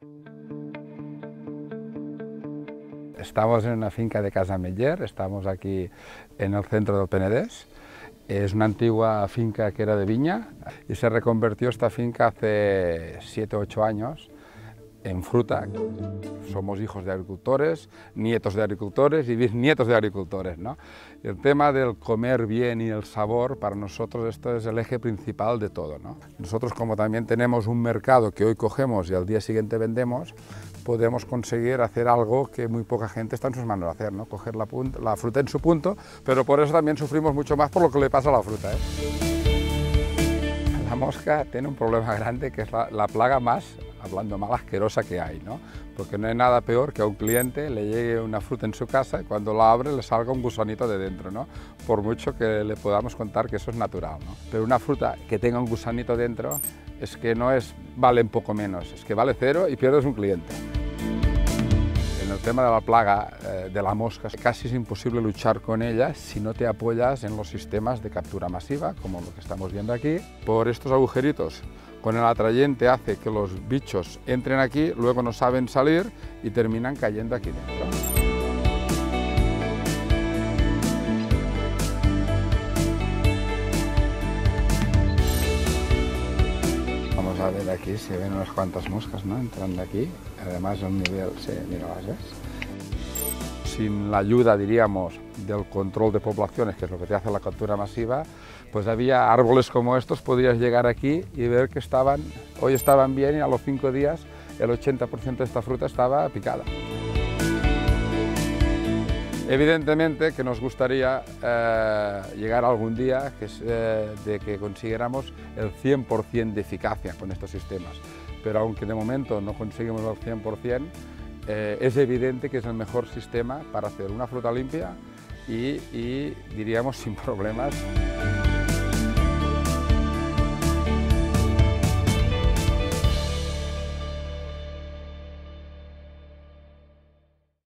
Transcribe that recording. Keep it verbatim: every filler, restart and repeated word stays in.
Estamos en una finca de Casa Ametller, estamos aquí en el centro del Penedés. Es una antigua finca que era de viña y se reconvirtió esta finca hace siete u ocho años en fruta. Somos hijos de agricultores, nietos de agricultores y bisnietos de agricultores, ¿no? El tema del comer bien y el sabor, para nosotros esto es el eje principal de todo, ¿no? Nosotros, como también tenemos un mercado que hoy cogemos y al día siguiente vendemos, podemos conseguir hacer algo que muy poca gente está en sus manos de hacer, ¿no? Coger la, punta, la fruta en su punto, pero por eso también sufrimos mucho más por lo que le pasa a la fruta, ¿eh? La mosca tiene un problema grande, que es la, la plaga más, hablando mal, asquerosa que hay, ¿no? Porque no hay nada peor que a un cliente le llegue una fruta en su casa y cuando la abre le salga un gusanito de dentro, ¿no? Por mucho que le podamos contar que eso es natural, ¿no? Pero una fruta que tenga un gusanito dentro es que no es vale un poco menos, es que vale cero y pierdes un cliente. En el tema de la plaga eh, de la mosca, casi es imposible luchar con ella si no te apoyas en los sistemas de captura masiva, como lo que estamos viendo aquí. Por estos agujeritos, con el atrayente hace que los bichos entren aquí, luego no saben salir y terminan cayendo aquí dentro. Vamos a ver aquí, se ven unas cuantas moscas, ¿no? Entrando aquí, además el nivel, sí, mira, ¿las ves? Sin la ayuda, diríamos, del control de poblaciones, que es lo que te hace la captura masiva, pues había árboles como estos, podías llegar aquí y ver que estaban, hoy estaban bien y a los cinco días el ochenta por ciento de esta fruta estaba picada. Evidentemente que nos gustaría eh, llegar algún día que, eh, de que consiguiéramos el cien por cien de eficacia con estos sistemas, pero aunque de momento no conseguimos el cien por cien, eh, es evidente que es el mejor sistema para hacer una fruta limpia y, y diríamos sin problemas.